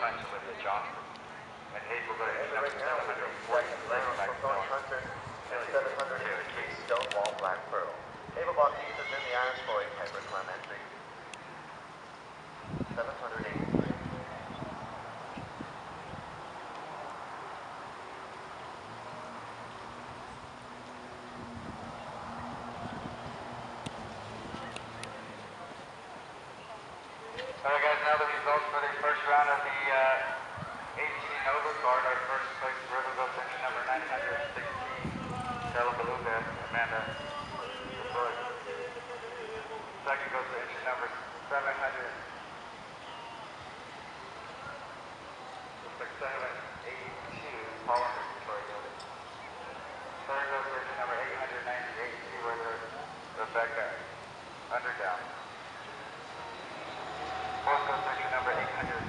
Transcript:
Clench with the Johnson. And 8 will go to engine number 740, back Hunter, and 780 Stonewall, Black Pearl. Eva Bautista is in the Iron Floyd, Piper Klemm entry. 783. Alright guys, now the results for the first round of the 18 overcard. Our first place river goes to engine number 916, Stella Beluga, Amanda Detroit. Second goes to engine number 700. Looks like 782, Paul under Detroit. Third goes to engine number 898, Seaweather, Rebecca, Underdown. Fourth goes to engine number 800.